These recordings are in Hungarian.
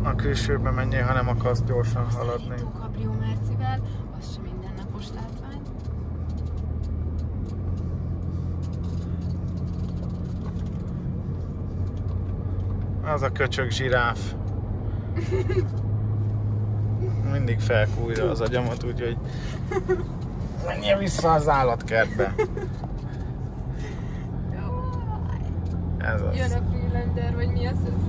a külsőbe menjél, ha nem akarsz gyorsan haladni. A Cabrio Mercivel, az sem mindennapos látvány. Az a köcsög zsiráf. Mindig felkújja az agyamat, úgyhogy menjél vissza az állatkertbe. Ez az. Jön a Freelander, vagy mi az ez?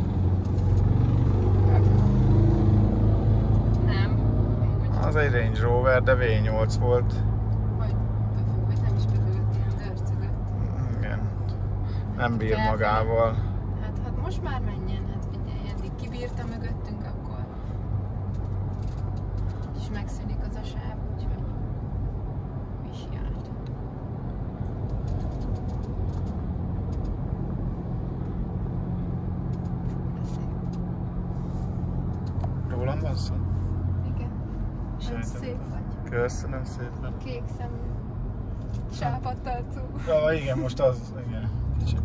Nem. Az egy Range Rover, de V8 volt. Vagy nem is befogott, ilyen dörcögött. Igen. Nem bír magával. Hát most már menjen, hát figyelj, eddig kibírta mögöttünk, akkor és megszűnik az a sáv, úgyhogy visiált. Rólam van szó? Igen. Nem szép vagy. Köszönöm szépen. Kék szemű. Sápadt arcú. Ja, igen, most az, igen, kicsit.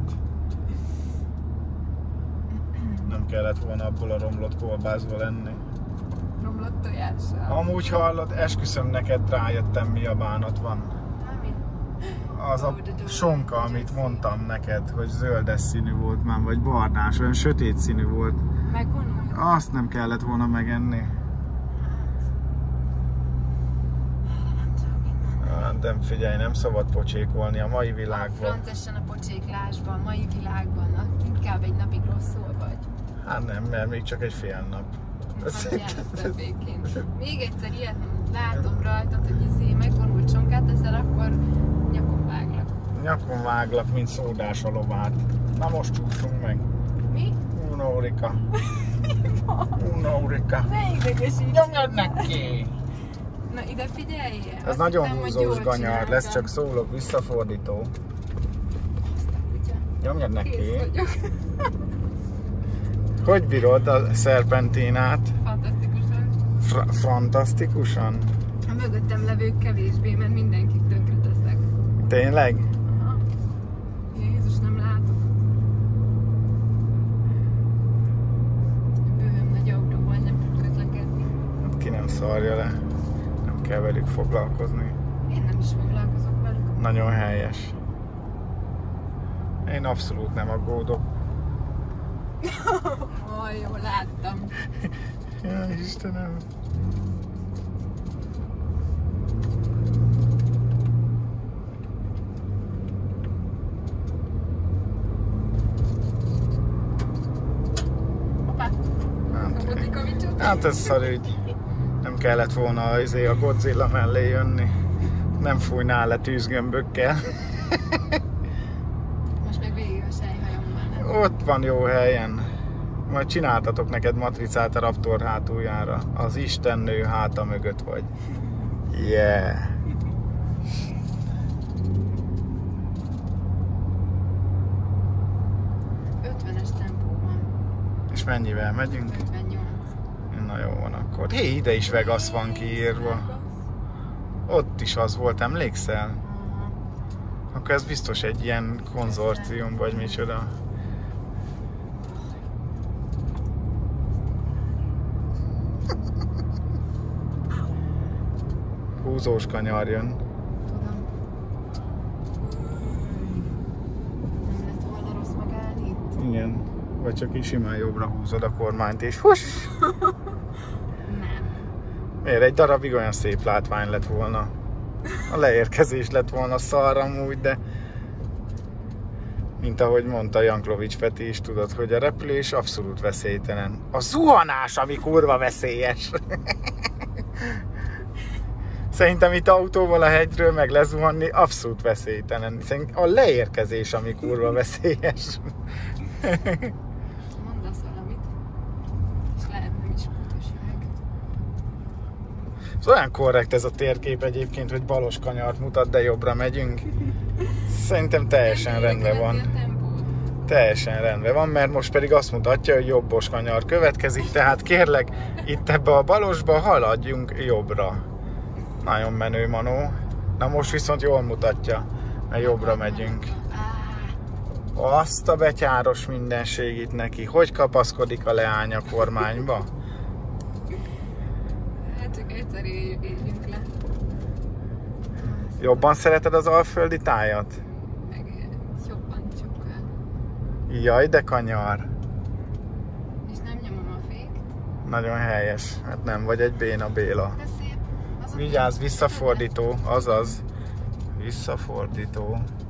Nem kellett volna abból a romlott kolbászból lenni. Romlott tojással. Amúgy hallod, esküszöm neked, rájöttem, mi a bánat van. Mi? Az a sonka, amit mondtam neked, hogy zöldes színű volt már, vagy barnás, olyan sötét színű volt. Megvonul? Azt nem kellett volna megenni. De figyelj, nem szabad pocsékolni a mai világban. Francesen a pocséklásban, a mai világban, inkább egy napig rosszul vagy. Hát nem, mert még csak egy fél nap. Még egyszer ilyet látom rajtad, hogy megvonult csonkát teszel, akkor nyakon váglak. Nyakon váglak, mint szódás a lovát. Na most csúszunk meg. Mi? Unaurika. Unaurika. Ne idegesíts! Nyomjad neki! Na ide figyelj! Ez nagyon húzós ganyar, lesz, csak szólok, visszafordító. Nyomjad neki! Kész vagyok. Hogy bírod a szerpentinát? Fantasztikusan. Fantasztikusan? A mögöttem levők kevésbé, mert mindenkit tönkre teszek. Tényleg? Aha. Jézus, nem látok. Bőven nagy autóval nem tud közlekedni. Ki nem szarja le. Nem kell velük foglalkozni. Én nem is foglalkozok velük. Nagyon helyes. Én abszolút nem aggódok. Jól láttam. Ja, Istenem. Hoppá! Hát ez szarügy. Nem kellett volna a Godzilla mellé jönni. Nem fújnál le tűzgömbökkel. Most meg végig a sejhajommal. Ott van jó helyen. Majd csináltatok neked matricát a Raptor hátuljára. Az istennő háta mögött vagy. Yeah! És mennyivel megyünk? 58. Na jó van akkor. Hé, ide is Vegas van kiírva. Ott is az volt, emlékszel? Akkor ez biztos egy ilyen konzorcium, vagy micsoda. Húzós kanyar jön. Tudom. Nem lett volna rossz megállni itt? Igen. Vagy csak így simán jobbra húzod a kormányt és hus! Nem. Miért? Egy darabig olyan szép látvány lett volna. A leérkezés lett volna szar amúgy, de mint ahogy mondta Janklovics Peti is, tudod, hogy a repülés abszolút veszélytelen. A zuhanás, ami kurva veszélyes. Szerintem itt autóval a hegyről meg lezuhanni abszolút veszélytelen. Szerintem a leérkezés, ami kurva veszélyes. Mondasz valamit, és lehet nem is butaság. Ez olyan korrekt ez a térkép egyébként, hogy balos kanyart mutat, de jobbra megyünk. Szerintem teljesen rendben van. Teljesen rendben van, mert most pedig azt mutatja, hogy jobbos kanyar következik, tehát kérlek, itt ebbe a balosba haladjunk jobbra. Nagyon menő manó. Na most viszont jól mutatja, mert jobbra megyünk. Azt a betyáros mindenségit neki. Hogy kapaszkodik a leány a kormányba? egyszer érjünk le. Jobban szereted az alföldi tájat? Meg jobban sokkal. Jaj, de kanyar. És nem nyomom a fékt. Nagyon helyes. Hát nem vagy egy béna Béla. De szép. Az a Vigyázz, fék. visszafordító, azaz. Visszafordító.